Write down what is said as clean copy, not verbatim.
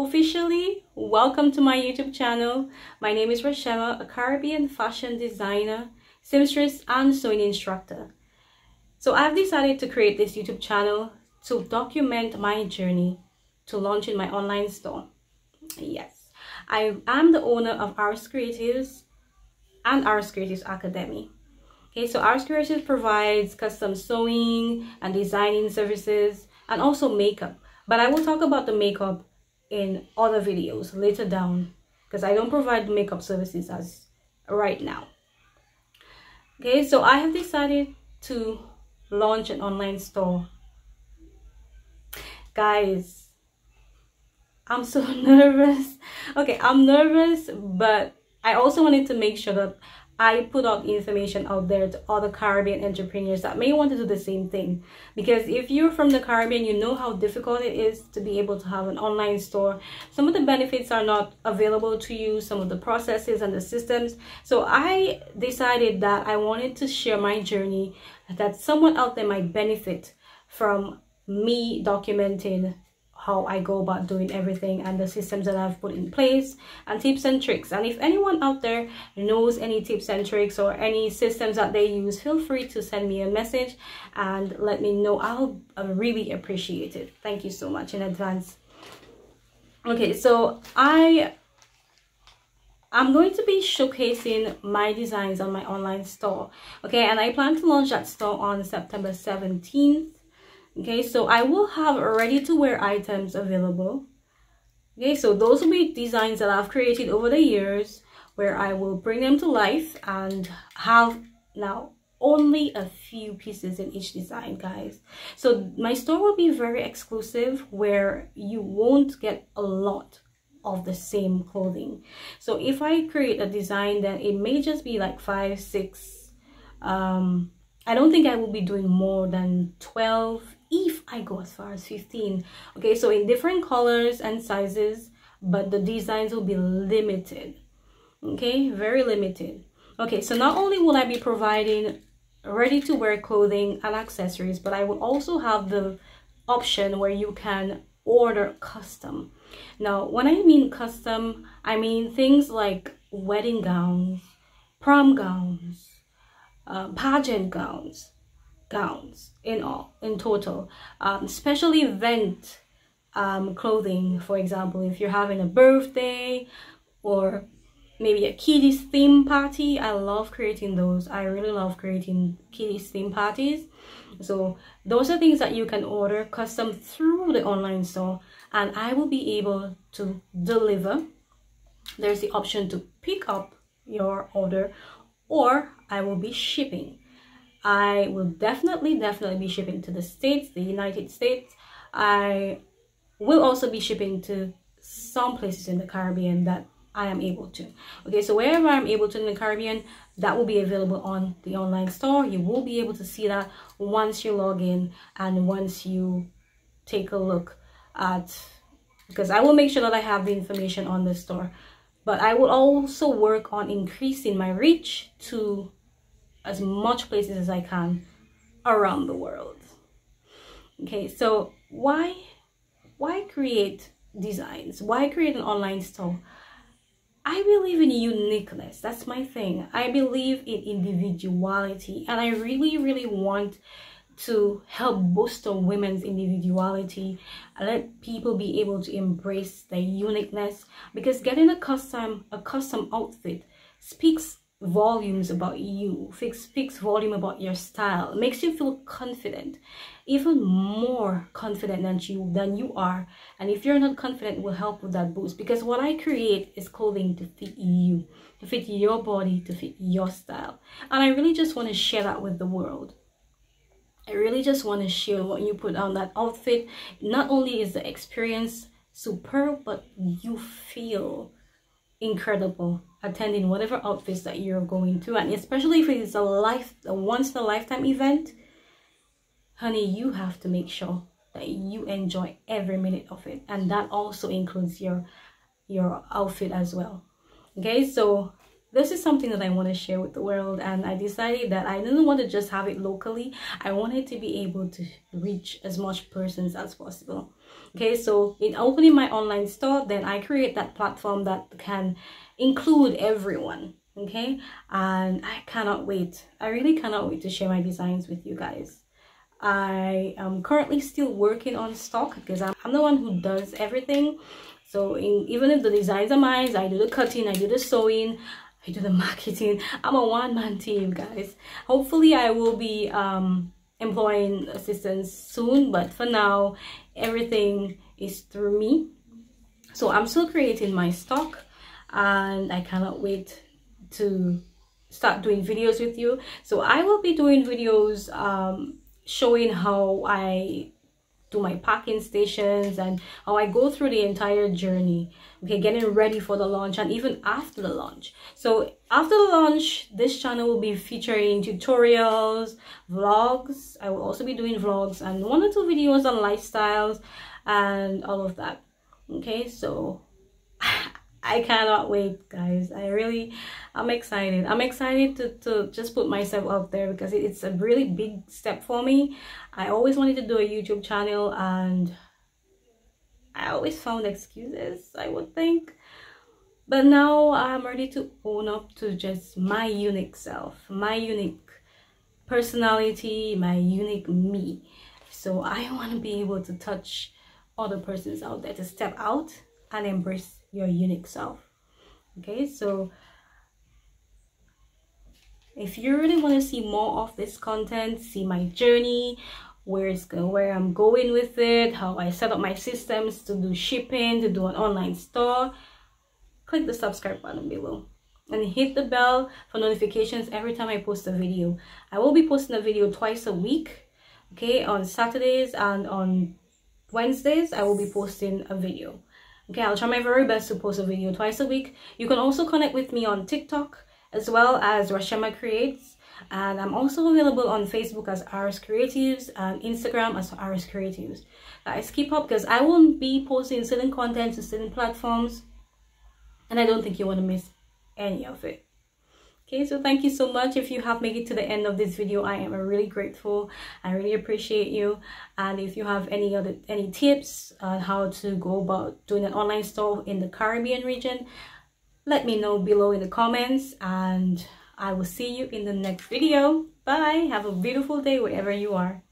officially welcome to my YouTube channel. My name is Rashema, a Caribbean fashion designer, seamstress, and sewing instructor. So I've decided to create this YouTube channel to document my journey to launching my online store. Yes, I am the owner of Ars Creatives and Ars Creatives Academy. Okay, so Ars Creatives provides custom sewing and designing services and also makeup. But I will talk about the makeup in other videos later down because I don't provide makeup services as right now. Okay, so I have decided to launch an online store. Guys, I'm so nervous. Okay, I'm nervous, but I also wanted to make sure that I put out information out there to other Caribbean entrepreneurs that may want to do the same thing. Because if you're from the Caribbean, you know how difficult it is to be able to have an online store. Some of the benefits are not available to you, some of the processes and the systems. So I decided that I wanted to share my journey, that someone out there might benefit from me documenting how I go about doing everything and the systems that I've put in place and tips and tricks. And if anyone out there knows any tips and tricks or any systems that they use, feel free to send me a message and let me know. I'll really appreciate it. Thank you so much in advance. Okay, so I'm going to be showcasing my designs on my online store. Okay, and I plan to launch that store on September 17th. Okay, so I will have ready to wear items available. Okay, so those will be designs that I've created over the years where I will bring them to life and have now only a few pieces in each design, guys. So my store will be very exclusive where you won't get a lot of the same clothing. So if I create a design, then it may just be like 5, 6. I don't think I will be doing more than 12 if I go as far as 15. Okay, so in different colors and sizes, but the designs will be limited. Okay, very limited. Okay, so not only will I be providing ready to wear clothing and accessories, but I will also have the option where you can order custom. Now when I mean custom, I mean things like wedding gowns, prom gowns, pageant gowns in total, special event clothing. For example, if you're having a birthday or maybe a kiddies theme party, I love creating those. I really love creating kiddies theme parties. So those are things that you can order custom through the online store, and I will be able to deliver. There's the option to pick up your order, or I will be shipping. I will definitely be shipping to the States, the United States. I will also be shipping to some places in the Caribbean that I am able to. Okay, so wherever I'm able to in the Caribbean, that will be available on the online store. You will be able to see that once you log in and once you take a look at, because I will make sure that I have the information on the store. But I will also work on increasing my reach to as much places as I can around the world. Okay, so why create designs? Why create an online store? I believe in uniqueness. That's my thing. I believe in individuality, and I really want to help boost women's individuality and let people be able to embrace their uniqueness, because getting a custom outfit speaks volumes about you, speaks volume about your style, makes you feel confident, even more confident than you are. And if you're not confident, it will help with that boost, because what I create is clothing to fit you, to fit your body, to fit your style. And I really just want to share that with the world. I really just want to share when you put on that outfit, not only is the experience superb, but you feel incredible attending whatever outfits that you're going to. And especially if it's a once in a lifetime event, honey, you have to make sure that you enjoy every minute of it, and that also includes your outfit as well. Okay, so this is something that I want to share with the world, and I decided that I didn't want to just have it locally. I wanted to be able to reach as much persons as possible. Okay, so in opening my online store, then I create that platform that can include everyone. Okay, and I cannot wait. I really cannot wait to share my designs with you guys. I am currently still working on stock because I'm the one who does everything. So even if the designs are mine, I do the cutting, I do the sewing, I do the marketing. I'm a one-man team, guys. Hopefully I will be employing assistants soon, but for now everything is through me. So I'm still creating my stock, and I cannot wait to start doing videos with you. So I will be doing videos showing how I do my packing stations and how I go through the entire journey, okay, getting ready for the launch and even after the launch. So after the launch, this channel will be featuring tutorials, vlogs. I will also be doing vlogs and 1 or 2 videos on lifestyles and all of that. Okay, so I cannot wait, guys. I'm excited. I'm excited to just put myself out there because it's a really big step for me. I always wanted to do a YouTube channel and I always found excuses, I would think. But now I'm ready to own up to just my unique self, my unique personality, my unique me. So I want to be able to touch other persons out there to step out and embrace your unique self. Okay, so if you really want to see more of this content, see my journey, where I'm going with it, how I set up my systems to do shipping, to do an online store, click the subscribe button below and hit the bell for notifications every time I post a video. I will be posting a video twice a week, okay, on Saturdays and on Wednesdays I will be posting a video. Okay, I'll try my very best to post a video twice a week. You can also connect with me on TikTok as well as Rashema Creates, and I'm also available on Facebook as Aris Creatives and Instagram as Aris Creatives. Guys, keep up because I won't be posting certain content to certain platforms, and I don't think you want to miss any of it. Okay, so thank you so much. If you have made it to the end of this video, I am really grateful. I really appreciate you. And if you have any tips on how to go about doing an online store in the Caribbean region, let me know below in the comments, and I will see you in the next video. Bye. Have a beautiful day wherever you are.